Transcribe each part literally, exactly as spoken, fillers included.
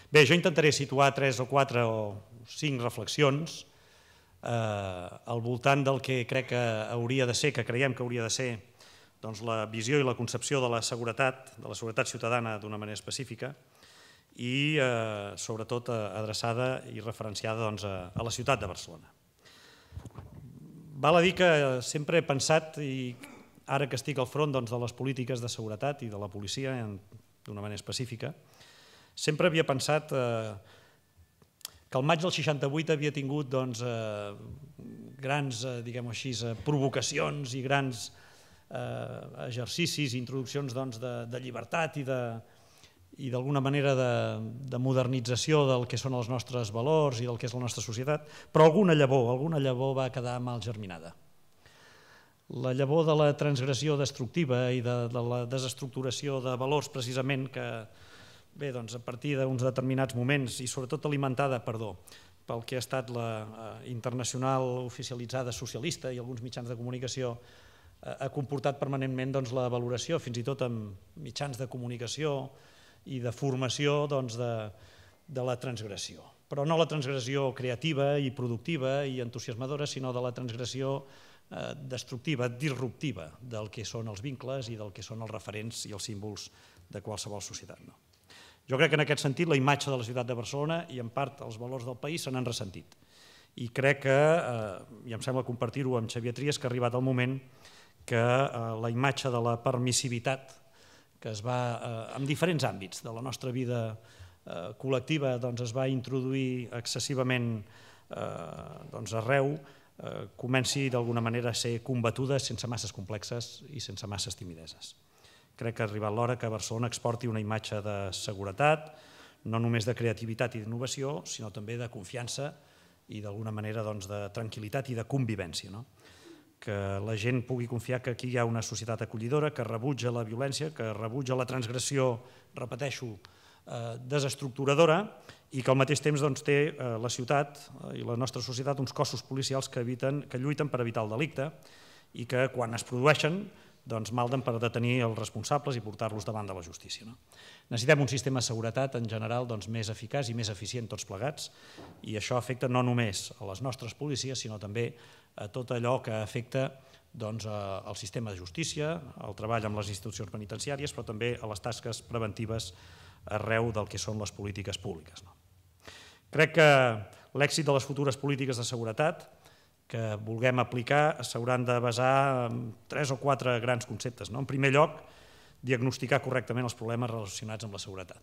Bé, jo intentaré situar tres o quatre o cinc reflexions al voltant del que crec que hauria de ser, que creiem que hauria de ser la visió i la concepció de la seguretat, de la seguretat ciutadana d'una manera específica i sobretot adreçada i referenciada a la ciutat de Barcelona. Val a dir que sempre he pensat, i ara que estic al front de les polítiques de seguretat i de la policia d'una manera específica, sempre havia pensat que el maig del seixanta-vuit havia tingut grans provocacions i grans exercicis i introduccions de llibertat i d'alguna manera de modernització del que són els nostres valors i del que és la nostra societat, però alguna llavor, alguna llavor va quedar mal germinada. La llavor de la transgressió destructiva i de la desestructuració de valors precisament que, bé, doncs a partir d'uns determinats moments i sobretot alimentada, perdó, pel que ha estat la internacional oficialitzada socialista i alguns mitjans de comunicació, ha comportat permanentment la valoració, fins i tot amb mitjans de comunicació i de formació de la transgressió. Però no la transgressió creativa i productiva i entusiasmadora, sinó de la transgressió destructiva, disruptiva del que són els vincles i del que són els referents i els símbols de qualsevol societat. Jo crec que en aquest sentit la imatge de la ciutat de Barcelona i en part els valors del país se n'han ressentit. I crec que, i em sembla compartir-ho amb Xavier Trias, que ha arribat el moment que la imatge de la permissivitat que es va, en diferents àmbits de la nostra vida col·lectiva, es va introduir excessivament arreu, comenci d'alguna manera a ser combatuda sense masses complexes i sense masses timideses. Crec que ha arribat l'hora que Barcelona exporti una imatge de seguretat, no només de creativitat i d'innovació, sinó també de confiança i d'alguna manera de tranquil·litat i de convivència. Que la gent pugui confiar que aquí hi ha una societat acollidora que rebutja la violència, que rebutja la transgressió, repeteixo, desestructuradora i que al mateix temps té la ciutat i la nostra societat uns cossos policials que lluiten per evitar el delicte i que quan es produeixen malden per detenir els responsables i portar-los davant de la justícia. Necessitem un sistema de seguretat en general més eficaç i més eficient tots plegats i això afecta no només a les nostres policies sinó també a tot allò que afecta al sistema de justícia, al treball amb les institucions penitenciàries, però també a les tasques preventives arreu del que són les polítiques públiques. Crec que l'èxit de les futures polítiques de seguretat que vulguem aplicar s'hauran de basar en tres o quatre grans conceptes. En primer lloc, diagnosticar correctament els problemes relacionats amb la seguretat.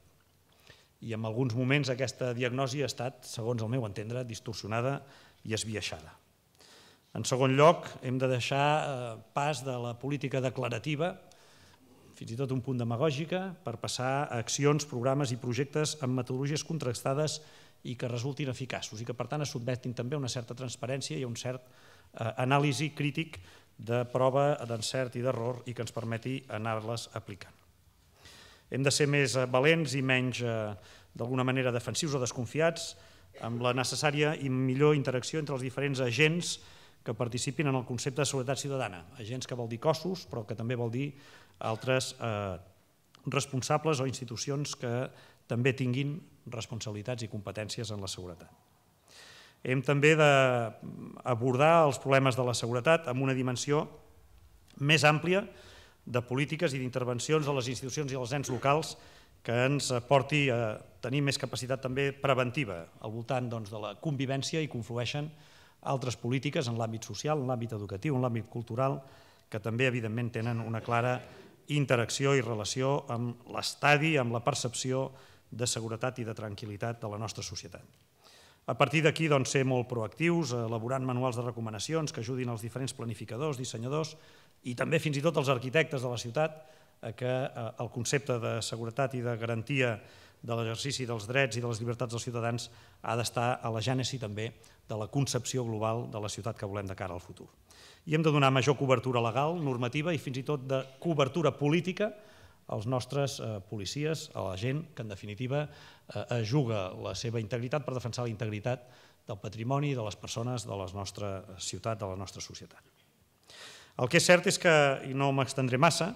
I en alguns moments aquesta diagnosi ha estat, segons el meu entendre, distorsionada i esbiaixada. En segon lloc, hem de deixar pas de la política declarativa, fins i tot un punt demagògica, per passar a accions, programes i projectes amb metodologies contrastades i que resultin eficaços i que per tant es sotmetin també a una certa transparència i a un cert anàlisi crític de prova d'encert i d'error i que ens permeti anar-les aplicant. Hem de ser més valents i menys, d'alguna manera, defensius o desconfiats amb la necessària i millor interacció entre els diferents agents que participin en el concepte de seguretat ciutadana. Agents que vol dir cossos, però que també vol dir altres responsables o institucions que també tinguin responsabilitats i competències en la seguretat. Hem també d'abordar els problemes de la seguretat amb una dimensió més àmplia de polítiques i d'intervencions de les institucions i dels ens locals que ens porti a tenir més capacitat també preventiva al voltant de la convivència i conflueixen altres polítiques en l'àmbit social, en l'àmbit educatiu, en l'àmbit cultural, que també evidentment tenen una clara interacció i relació amb l'estadi, amb la percepció de seguretat i de tranquil·litat de la nostra societat. A partir d'aquí, ser molt proactius, elaborant manuals de recomanacions que ajudin els diferents planificadors, dissenyadors i també fins i tot els arquitectes de la ciutat a que el concepte de seguretat i de garantia de l'exercici dels drets i de les llibertats dels ciutadans ha d'estar a la gènesi també de la concepció global de la ciutat que volem de cara al futur. I hem de donar major cobertura legal, normativa i fins i tot de cobertura política als nostres policies, a la gent que en definitiva juga la seva integritat per defensar la integritat del patrimoni de les persones de la nostra ciutat, de la nostra societat. El que és cert és que, i no m'extendré massa,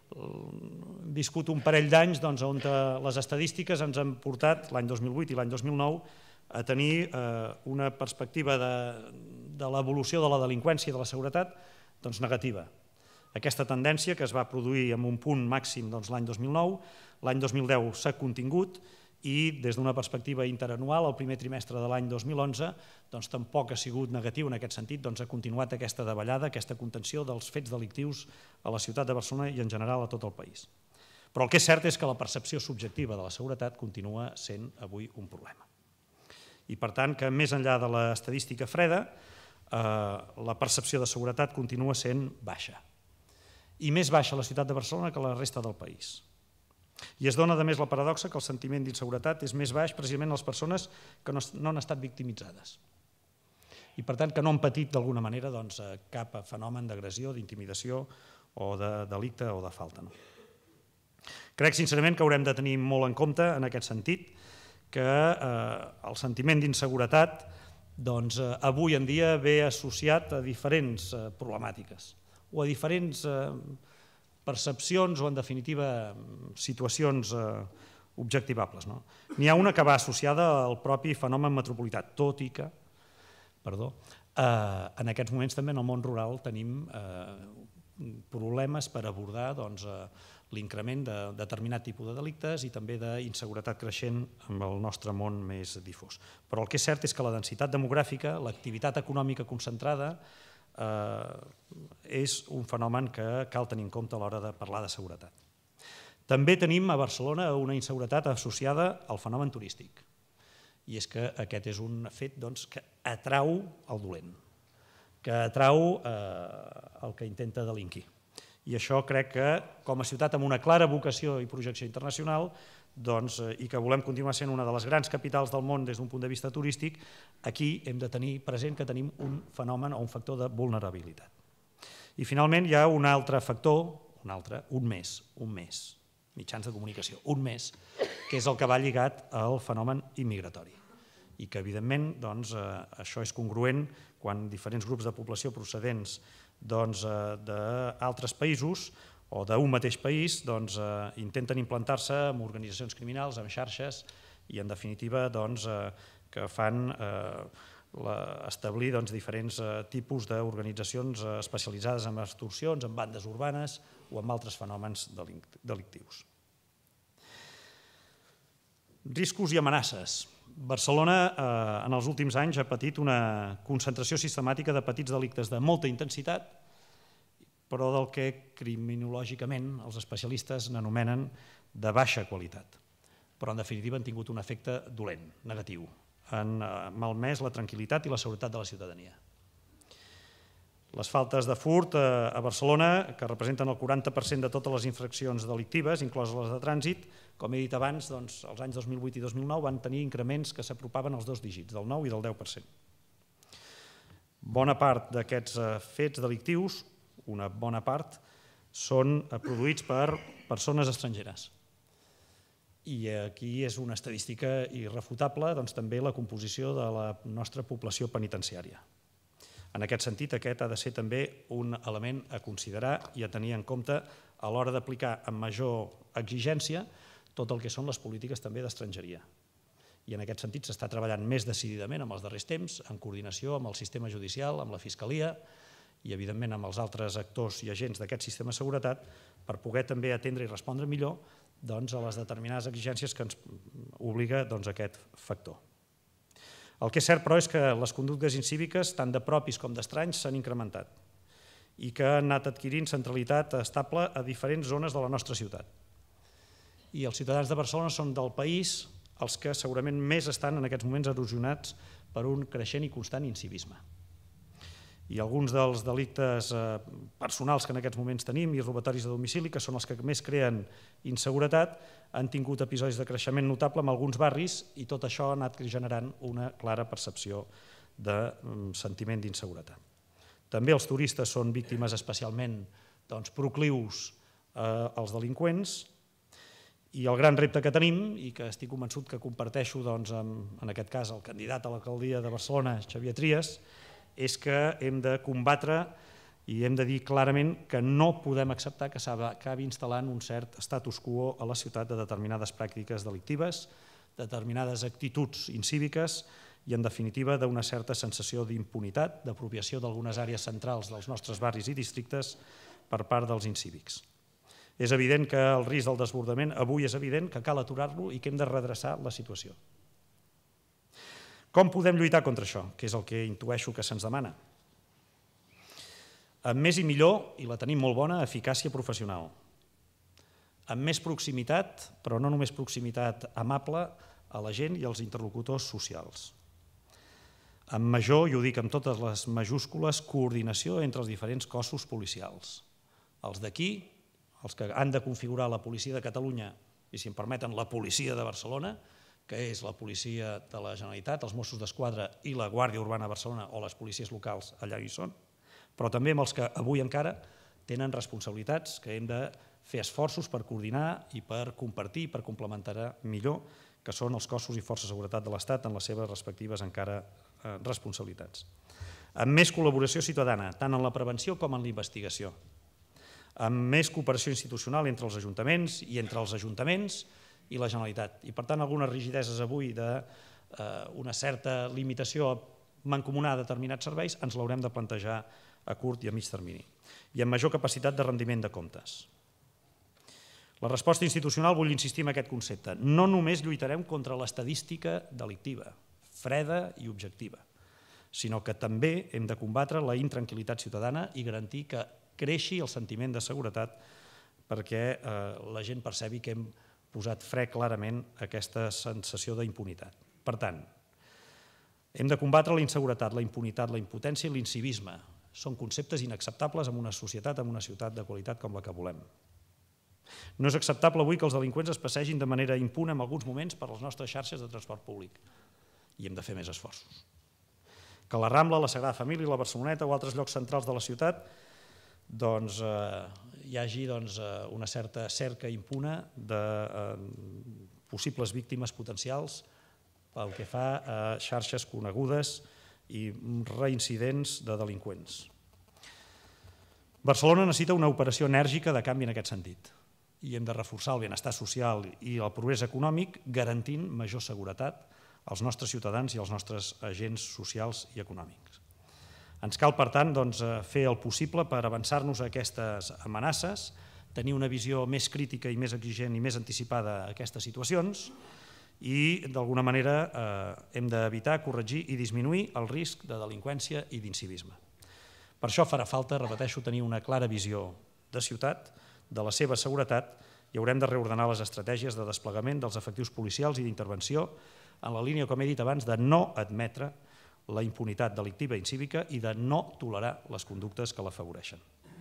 hem viscut un parell d'anys on les estadístiques ens han portat, l'any dos mil vuit i l'any dos mil nou, a tenir una perspectiva de l'evolució de la delinqüència i de la seguretat negativa. Aquesta tendència, que es va produir amb un punt màxim l'any dos mil nou, l'any dos mil deu s'ha contingut i des d'una perspectiva interanual, el primer trimestre de l'any dos mil onze, tampoc ha sigut negatiu en aquest sentit, ha continuat aquesta davallada, aquesta contenció dels fets delictius a la ciutat de Barcelona i en general a tot el país. Però el que és cert és que la percepció subjectiva de la seguretat continua sent avui un problema. I per tant que més enllà de l'estadística freda, la percepció de seguretat continua sent baixa. I més baixa a la ciutat de Barcelona que a la resta del país. I es dona, a més, la paradoxa que el sentiment d'inseguretat és més baix precisament a les persones que no han estat victimitzades. I, per tant, que no han patit d'alguna manera cap fenomen d'agressió, d'intimidació o de delicte o de falta. Crec, sincerament, que haurem de tenir molt en compte, en aquest sentit, que el sentiment d'inseguretat avui en dia ve associat a diferents problemàtiques o a diferents percepcions o, en definitiva, situacions objectivables. N'hi ha una que va associada al propi fenomen metropolità, tot i que, perdó, en aquests moments també en el món rural tenim problemes per abordar l'increment de determinat tipus de delictes i també d'inseguretat creixent en el nostre món més difós. Però el que és cert és que la densitat demogràfica, l'activitat econòmica concentrada, és un fenomen que cal tenir en compte a l'hora de parlar de seguretat. També tenim a Barcelona una inseguretat associada al fenomen turístic, i és que aquest és un fet que atrau el dolent, que atrau el que intenta delinquir. I això crec que, com a ciutat amb una clara vocació i projecció internacional, i que volem continuar sent una de les grans capitals del món des d'un punt de vista turístic, aquí hem de tenir present que tenim un fenomen o un factor de vulnerabilitat. I finalment hi ha un altre factor, un altre, un més, un més, mitjans de comunicació, un més, que és el que va lligat al fenomen immigratori. I que, evidentment, això és congruent quan diferents grups de població procedents d'altres països o d'un mateix país intenten implantar-se en organitzacions criminals, en xarxes i, en definitiva, que fan establir diferents tipus d'organitzacions especialitzades en extorsions, en bandes urbanes o en altres fenòmens delictius. Riscos i amenaces. Barcelona, en els últims anys, ha patit una concentració sistemàtica de petits delictes de molta intensitat, però del que criminològicament els especialistes n'anomenen de baixa qualitat. Però, en definitiva, han tingut un efecte dolent, negatiu. Han malmès la tranquil·litat i la seguretat de la ciutadania. Les faltes de furt a Barcelona, que representen el quaranta per cent de totes les infraccions delictives, incloses les de trànsit, com he dit abans, els anys dos mil vuit i dos mil nou van tenir increments que s'apropaven als dos dígits, del nou i del deu per cent. Bona part d'aquests fets delictius, una bona part, són produïts per persones estrangeres. I aquí és una estadística irrefutable també la composició de la nostra població penitenciària. En aquest sentit, aquest ha de ser també un element a considerar i a tenir en compte a l'hora d'aplicar amb major exigència tot el que són les polítiques també d'estrangeria. I en aquest sentit s'està treballant més decididament en els darrers temps, en coordinació amb el sistema judicial, amb la Fiscalia i, evidentment, amb els altres actors i agents d'aquest sistema de seguretat per poder també atendre i respondre millor a les determinades exigències que ens obliga aquest factor. El que és cert, però, és que les conductes incíviques, tant de propis com d'estranys, s'han incrementat i que han anat adquirint centralitat estable a diferents zones de la nostra ciutat. I els ciutadans de Barcelona són del país els que segurament més estan en aquests moments erosionats per un creixent i constant incivisme. I alguns dels delictes personals que en aquests moments tenim i robatoris de domicili, que són els que més creen inseguretat, han tingut episodis de creixement notable en alguns barris i tot això ha anat generant una clara percepció de sentiment d'inseguretat. També els turistes són víctimes especialment proclius als delinqüents i el gran repte que tenim, i que estic convençut que comparteixo en aquest cas el candidat a l'alcaldia de Barcelona, Xavier Trias, és que hem de combatre i hem de dir clarament que no podem acceptar que s'acabi instal·lant un cert status quo a la ciutat de determinades pràctiques delictives, determinades actituds incíviques i, en definitiva, d'una certa sensació d'impunitat, d'apropiació d'algunes àrees centrals dels nostres barris i districtes per part dels incívics. És evident que el risc del desbordament avui és evident que cal aturar-lo i que hem de redreçar la situació. Com podem lluitar contra això? Que és el que intueixo que se'ns demana. Amb més i millor, i la tenim molt bona, eficàcia professional. Amb més proximitat, però no només proximitat amable, a la gent i als interlocutors socials. Amb major, i ho dic amb totes les majúscules, coordinació entre els diferents cossos policials. Els d'aquí, els que han de configurar la policia de Catalunya i, si em permeten, la policia de Barcelona, que és la policia de la Generalitat, els Mossos d'Esquadra i la Guàrdia Urbana de Barcelona o les policies locals allà hi són, però també amb els que avui encara tenen responsabilitats que hem de fer esforços per coordinar i per compartir, per complementar millor, que són els cossos i forces de seguretat de l'Estat en les seves respectives encara responsabilitats. Amb més col·laboració ciutadana, tant en la prevenció com en la investigació. Amb més cooperació institucional entre els ajuntaments i entre els ajuntaments i la Generalitat. I, per tant, algunes rigideses avui d'una certa limitació a mancomunar determinats serveis ens l'haurem de plantejar a curt i a mig termini. I amb major capacitat de rendiment de comptes. La resposta institucional, vull insistir en aquest concepte, no només lluitarem contra l'estadística delictiva, freda i objectiva, sinó que també hem de combatre la intranquil·litat ciutadana i garantir que creixi el sentiment de seguretat perquè la gent percebi que hem posat fre clarament a aquesta sensació d'impunitat. Per tant, hem de combatre la inseguretat, la impunitat, la impotència i l'incivisme. Són conceptes inacceptables en una societat, en una ciutat de qualitat com la que volem. No és acceptable avui que els delinqüents es passegin de manera impune en alguns moments per les nostres xarxes de transport públic i hem de fer més esforços. Que la Rambla, la Sagrada Família, la Barceloneta o altres llocs centrals de la ciutat doncs hi hagi una certa cerca impune de possibles víctimes potencials pel que fa a xarxes conegudes i reincidents de delinqüents. Barcelona necessita una operació enèrgica de canvi en aquest sentit i hem de reforçar el benestar social i el progrés econòmic garantint major seguretat als nostres ciutadans i als nostres agents socials i econòmics. Ens cal, per tant, fer el possible per avançar-nos a aquestes amenaces, tenir una visió més crítica i més exigent i més anticipada a aquestes situacions i, d'alguna manera, hem d'evitar, corregir i disminuir el risc de delinqüència i d'incivisme. Per això farà falta, repeteixo, tenir una clara visió de ciutat, de la seva seguretat, i haurem de reordenar les estratègies de desplegament dels efectius policials i d'intervenció en la línia, com he dit abans, de no admetre la impunitat delictiva i incívica i de no tolerar les conductes que l'afavoreixen.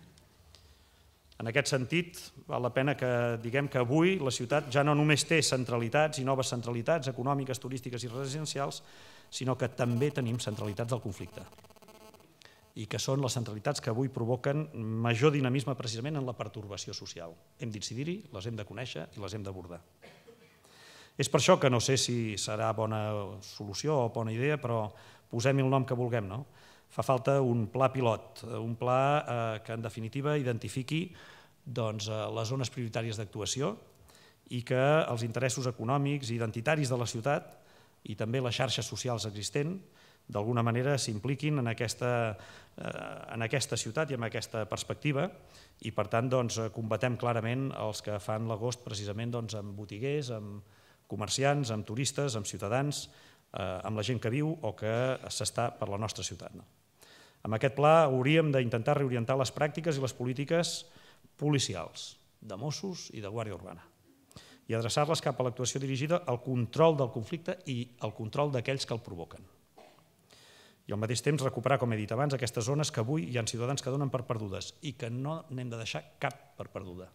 En aquest sentit, val la pena que diguem que avui la ciutat ja no només té centralitats i noves centralitats econòmiques, turístiques i residencials, sinó que també tenim centralitats del conflicte i que són les centralitats que avui provoquen major dinamisme precisament en la pertorbació social. Hem d'incidir-hi, les hem de conèixer i les hem d'abordar. És per això que no sé si serà bona solució o bona idea, però posem-hi el nom que vulguem, no? Fa falta un pla pilot, un pla que en definitiva identifiqui les zones prioritàries d'actuació i que els interessos econòmics i identitaris de la ciutat i també les xarxes socials existents d'alguna manera s'impliquin en aquesta ciutat i en aquesta perspectiva i per tant combatem clarament els que fan l'agost precisament amb botiguers, amb comerciants, amb turistes, amb ciutadans, amb la gent que viu o que s'està per la nostra ciutat. Amb aquest pla hauríem d'intentar reorientar les pràctiques i les polítiques policials, de Mossos i de Guàrdia Urbana, i adreçar-les cap a l'actuació dirigida al control del conflicte i al control d'aquells que el provoquen. I al mateix temps recuperar, com he dit abans, aquestes zones que avui hi ha ciutadans que donen per perdudes i que no n'hem de deixar cap per perduda.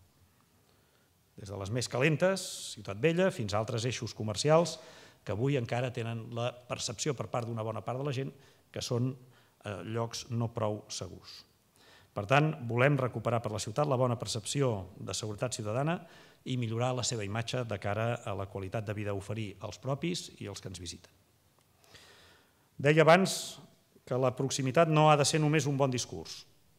Des de les més calentes, Ciutat Vella, fins a altres eixos comercials que avui encara tenen la percepció per part d'una bona part de la gent que són llocs no prou segurs. Per tant, volem recuperar per la ciutat la bona percepció de seguretat ciutadana i millorar la seva imatge de cara a la qualitat de vida a oferir als propis i als que ens visiten. Deia abans que la proximitat no ha de ser només un bon discurs,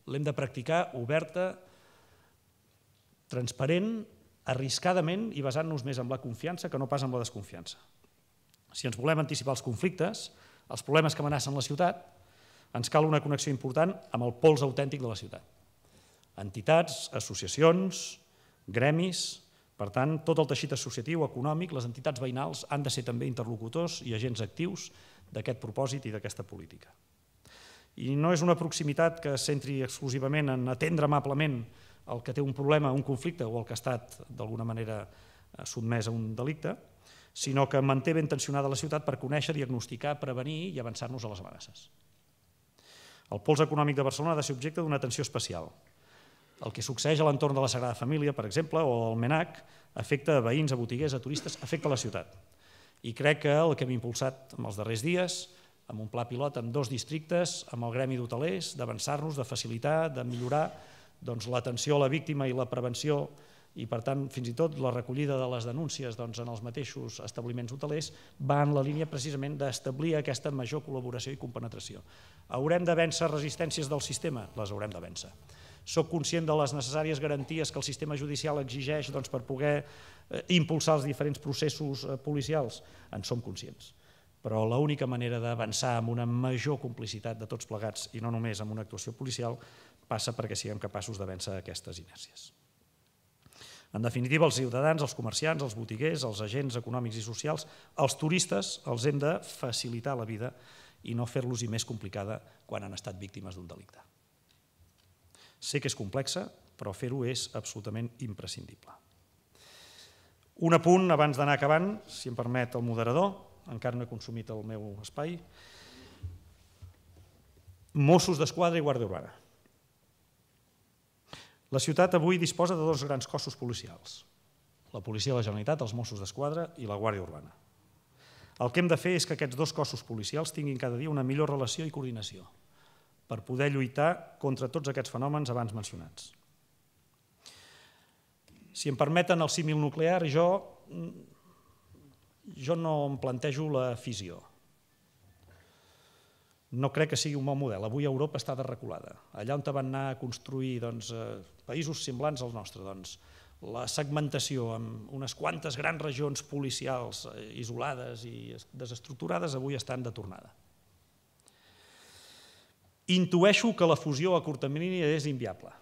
L'hem de practicar oberta, transparent, arriscadament i basant-nos més en la confiança que no pas en la desconfiança. Si ens volem anticipar els conflictes, els problemes que amenacen la ciutat, ens cal una connexió important amb el pols autèntic de la ciutat. Entitats, associacions, gremis, per tant, tot el teixit associatiu, econòmic, les entitats veïnals han de ser també interlocutors i agents actius d'aquest propòsit i d'aquesta política. I no és una proximitat que es centri exclusivament en atendre amablement el que té un problema, un conflicte o el que ha estat d'alguna manera sotmès a un delicte, sinó que manté ben tensionada la ciutat per conèixer, diagnosticar, prevenir i avançar-nos a les amenaces. El pols econòmic de Barcelona ha de ser objecte d'una atenció especial. El que succeeix a l'entorn de la Sagrada Família, per exemple, o el MENAC, afecta a veïns, a botiguers, a turistes, afecta la ciutat. I crec que el que hem impulsat en els darrers dies, amb un pla pilot en dos districtes, amb el gremi d'hotelers, d'avançar-nos, de facilitar, de millorar l'atenció a la víctima i la prevenció i, per tant, fins i tot la recollida de les denúncies en els mateixos establiments hotelers va en la línia precisament d'establir aquesta major col·laboració i compenetració. Haurem de vèncer resistències del sistema? Les haurem de vèncer. Soc conscient de les necessàries garanties que el sistema judicial exigeix per poder impulsar els diferents processos policials? En som conscients. Però l'única manera d'avançar amb una major complicitat de tots plegats i no només amb una actuació policial passa perquè siguem capaços de vèncer aquestes inèrcies. En definitiva, els ciutadans, els comerciants, els botiguers, els agents econòmics i socials, els turistes, els hem de facilitar la vida i no fer-los-hi més complicada quan han estat víctimes d'un delicte. Sé que és complexa, però fer-ho és absolutament imprescindible. Un apunt abans d'anar acabant, si em permet el moderador, encara no he consumit el meu espai. Mossos d'Esquadra i Guàrdia Urbana. La ciutat avui disposa de dos grans cossos policials, la Policia de la Generalitat, els Mossos d'Esquadra i la Guàrdia Urbana. El que hem de fer és que aquests dos cossos policials tinguin cada dia una millor relació i coordinació per poder lluitar contra tots aquests fenòmens abans mencionats. Si em permeten el símil nuclear, jo, jo no em plantejo la fissió. No crec que sigui un bon model. Avui Europa està desreculada. Allà on van anar a construir països semblants al nostre, la segmentació amb unes quantes grans regions policials isolades i desestructurades avui estan de tornada. Intueixo que la fusió a curt termini és inviable.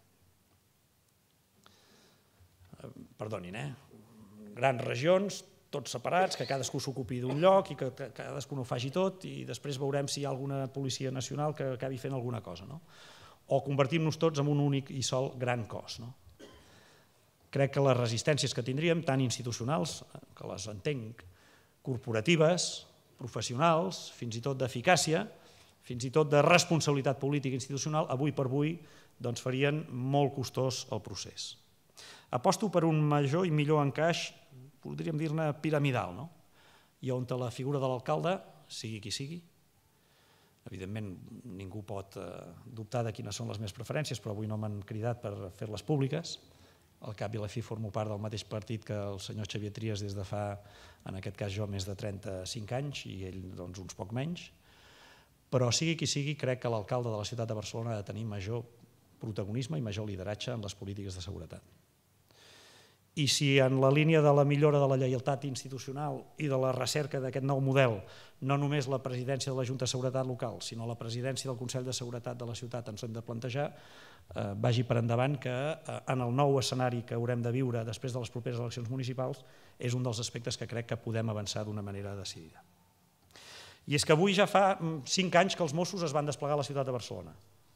Perdonin, eh? Grans regions, tots separats, que cadascú s'ocupi d'un lloc i que cadascú no ho faci tot i després veurem si hi ha alguna policia nacional que acabi fent alguna cosa. O convertim-nos tots en un únic i sol gran cos. Crec que les resistències que tindríem, tant institucionals, que les entenc, corporatives, professionals, fins i tot d'eficàcia, fins i tot de responsabilitat política i institucional, avui per avui farien molt costós el procés. Aposto per un major i millor encaix, podríem dir-ne piramidal, i on la figura de l'alcalde, sigui qui sigui, evidentment ningú pot dubtar de quines són les meves preferències, però avui no m'han cridat per fer-les públiques, al cap i a la fi formo part del mateix partit que el senyor Xavier Trias des de fa, en aquest cas jo, més de trenta-cinc anys i ell doncs uns poc menys, però sigui qui sigui, crec que l'alcalde de la ciutat de Barcelona ha de tenir major protagonisme i major lideratge en les polítiques de seguretat. I si en la línia de la millora de la lleialtat institucional i de la recerca d'aquest nou model, no només la presidència de la Junta de Seguretat Local, sinó la presidència del Consell de Seguretat de la ciutat ens hem de plantejar, vagi per endavant que en el nou escenari que haurem de viure després de les properes eleccions municipals és un dels aspectes que crec que podem avançar d'una manera decidida. I és que avui ja fa cinc anys que els Mossos es van desplegar a la ciutat de Barcelona.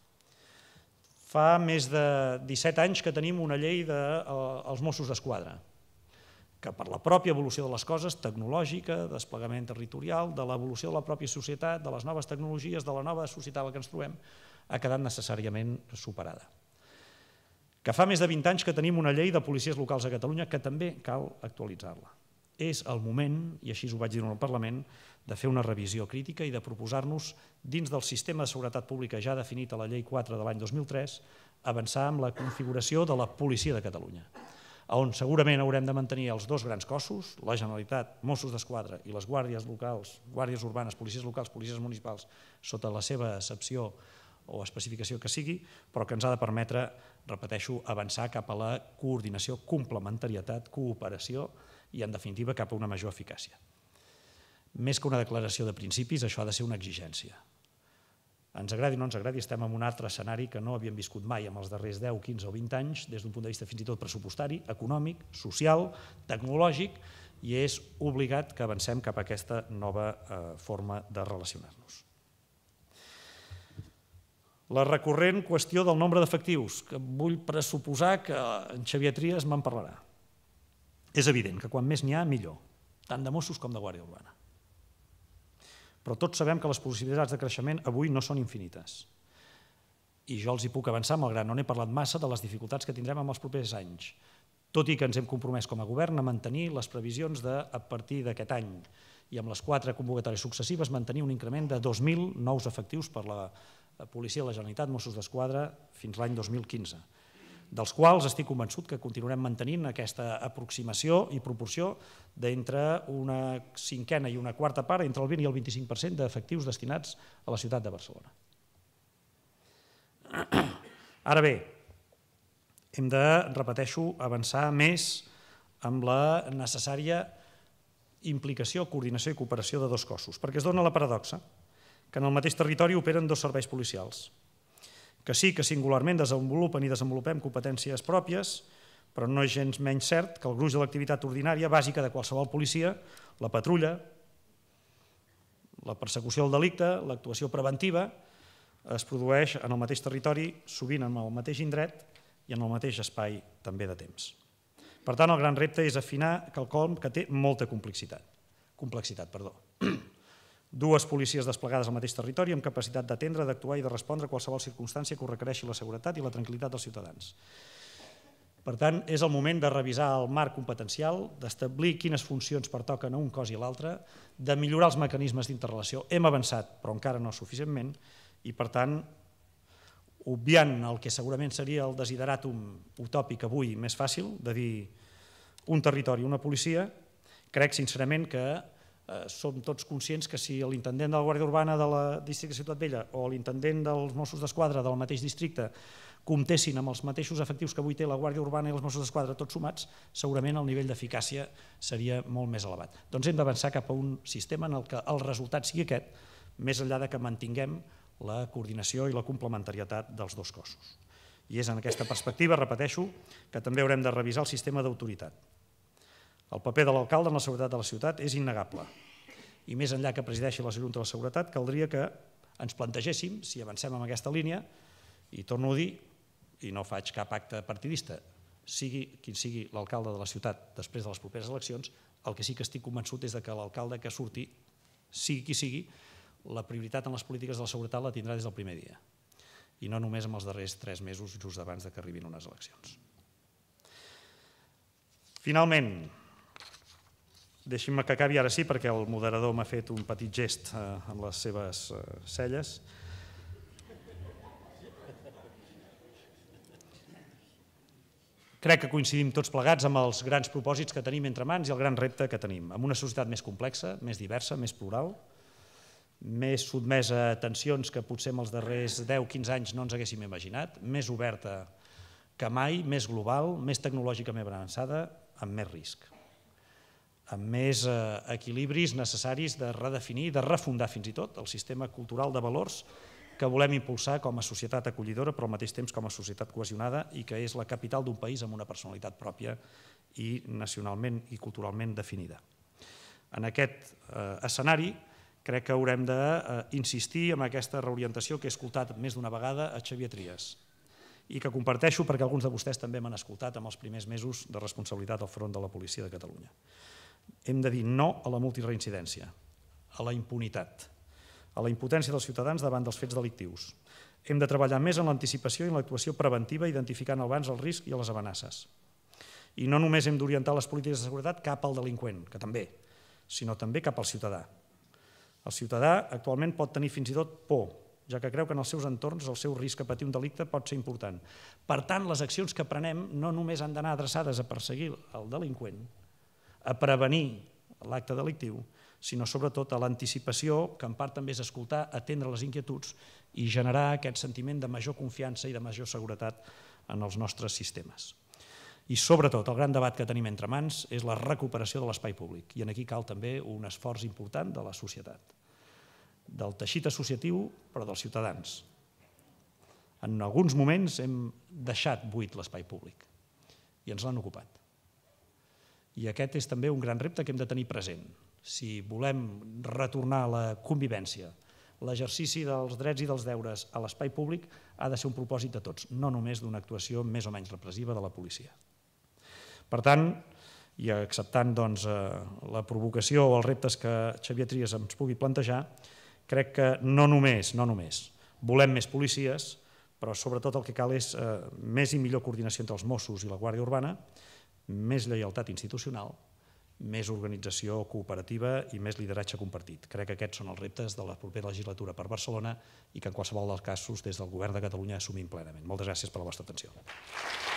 Fa més de disset anys que tenim una llei dels Mossos d'Esquadra, que per la pròpia evolució de les coses, tecnològica, desplegament territorial, de l'evolució de la pròpia societat, de les noves tecnologies, de la nova societat en què ens trobem, ha quedat necessàriament superada. Que fa més de vint anys que tenim una llei de policies locals a Catalunya que també cal actualitzar-la. És el moment, i així ho vaig dir en el Parlament, de fer una revisió crítica i de proposar-nos, dins del sistema de seguretat pública ja definit a la llei quatre de l'any dos mil tres, avançar amb la configuració de la policia de Catalunya, on segurament haurem de mantenir els dos grans cossos, la Generalitat, Mossos d'Esquadra i les guàrdies locals, guàrdies urbanes, policies locals, policies municipals, sota la seva accepció o especificació que sigui, però que ens ha de permetre, repeteixo, avançar cap a la coordinació, complementarietat, cooperació i, en definitiva, cap a una major eficàcia. Més que una declaració de principis, això ha de ser una exigència. Ens agradi o no ens agradi, estem en un altre escenari que no havíem viscut mai en els darrers deu, quinze o vint anys, des d'un punt de vista fins i tot pressupostari, econòmic, social, tecnològic, i és obligat que avancem cap a aquesta nova forma de relacionar-nos. La recurrent qüestió del nombre d'efectius, que vull pressuposar que en Xavier Trias me'n parlarà. És evident que quan més n'hi ha, millor, tant de Mossos com de Guàrdia Urbana. Però tots sabem que les possibilitats de creixement avui no són infinites. I jo els hi puc avançar, malgrat no n'he parlat massa, de les dificultats que tindrem en els propers anys, tot i que ens hem compromès com a govern a mantenir les previsions de, a partir d'aquest any i amb les quatre convocatòries successives, mantenir un increment de dos mil nous efectius per la Policia de la Generalitat, Mossos d'Esquadra, fins l'any dos mil quinze, dels quals estic convençut que continuarem mantenint aquesta aproximació i proporció d'entre una cinquena i una quarta part, entre el vint i el vint-i-cinc per cent d'efectius destinats a la ciutat de Barcelona. Ara bé, hem de, repeteixo, avançar més amb la necessària implicació, coordinació i cooperació de dos cossos, perquè es dona la paradoxa que en el mateix territori operen dos serveis policials, que sí que singularment desenvolupen i desenvolupem competències pròpies, però no és gens menys cert que el gruix de l'activitat ordinària bàsica de qualsevol policia, la patrulla, la persecució del delicte, l'actuació preventiva, es produeix en el mateix territori, sovint en el mateix indret i en el mateix espai també de temps. Per tant, el gran repte és afinar quelcom que té molta complexitat. Complexitat, perdó. Dues policies desplegades al mateix territori amb capacitat d'atendre, d'actuar i de respondre a qualsevol circumstància que ho requereixi la seguretat i la tranquil·litat dels ciutadans. Per tant, és el moment de revisar el marc competencial, d'establir quines funcions pertoquen a un cos i a l'altre, de millorar els mecanismes d'interrelació. Hem avançat, però encara no suficientment, i per tant, obviant el que segurament seria el desideràtum utòpic avui més fàcil, de dir un territori, una policia, crec sincerament que som tots conscients que si l'intendent de la Guàrdia Urbana de la districte de Ciutat Vella o l'intendent dels Mossos d'Esquadra del mateix districte comptessin amb els mateixos efectius que avui té la Guàrdia Urbana i els Mossos d'Esquadra tots sumats, segurament el nivell d'eficàcia seria molt més elevat. Doncs hem d'avançar cap a un sistema en el que el resultat sigui aquest, més enllà de que mantinguem la coordinació i la complementarietat dels dos cossos. I és en aquesta perspectiva, repeteixo, que també haurem de revisar el sistema d'autoritat. El paper de l'alcalde en la seguretat de la ciutat és innegable i més enllà que presideixi la Junta de Seguretat caldria que ens plantegéssim, si avancem en aquesta línia, i torno a dir, i no faig cap acte partidista, sigui quin sigui l'alcalde de la ciutat després de les properes eleccions, el que sí que estic convençut és que l'alcalde que surti, sigui qui sigui, la prioritat en les polítiques de la seguretat la tindrà des del primer dia i no només en els darrers tres mesos just abans que arribin unes eleccions. Finalment, deixin-me que acabi ara sí, perquè el moderador m'ha fet un petit gest amb les seves celles. Crec que coincidim tots plegats amb els grans propòsits que tenim entre mans i el gran repte que tenim, amb una societat més complexa, més diversa, més plural, més sotmesa a tensions que potser en els darrers deu a quinze anys no ens haguéssim imaginat, més oberta que mai, més global, més tecnològicament avançada, amb més risc, amb més equilibris necessaris de redefinir, de refundar fins i tot el sistema cultural de valors que volem impulsar com a societat acollidora, però al mateix temps com a societat cohesionada i que és la capital d'un país amb una personalitat pròpia i nacionalment i culturalment definida. En aquest escenari crec que haurem d'insistir en aquesta reorientació que he escoltat més d'una vegada a Xavier Trias i que comparteixo perquè alguns de vostès també m'han escoltat en els primers mesos de responsabilitat al front de la policia de Catalunya. Hem de dir no a la multireincidència, a la impunitat, a la impotència dels ciutadans davant dels fets delictius. Hem de treballar més en l'anticipació i en l'actuació preventiva, identificant abans el risc i les amenaces. I no només hem d'orientar les polítiques de seguretat cap al delinqüent, que també, sinó també cap al ciutadà. El ciutadà actualment pot tenir fins i tot por, ja que creu que en els seus entorns el seu risc a patir un delicte pot ser important. Per tant, les accions que prenem no només han d'anar adreçades a perseguir el delinqüent, a prevenir l'acte delictiu, sinó sobretot a l'anticipació, que en part també és escoltar, atendre les inquietuds i generar aquest sentiment de major confiança i de major seguretat en els nostres sistemes. I sobretot el gran debat que tenim entre mans és la recuperació de l'espai públic, i aquí cal també un esforç important de la societat, del teixit associatiu però dels ciutadans. En alguns moments hem deixat buit l'espai públic i ens l'han ocupat. I aquest és també un gran repte que hem de tenir present. Si volem retornar a la convivència, l'exercici dels drets i dels deures a l'espai públic ha de ser un propòsit de tots, no només d'una actuació més o menys repressiva de la policia. Per tant, i acceptant la provocació o els reptes que Xavier Trias ens pugui plantejar, crec que no només, no només volem més policies, però sobretot el que cal és més i millor coordinació entre els Mossos i la Guàrdia Urbana, més lleialtat institucional, més organització cooperativa i més lideratge compartit. Crec que aquests són els reptes de la propera legislatura per Barcelona i que en qualsevol dels casos des del Govern de Catalunya assumim plenament. Moltes gràcies per la vostra atenció.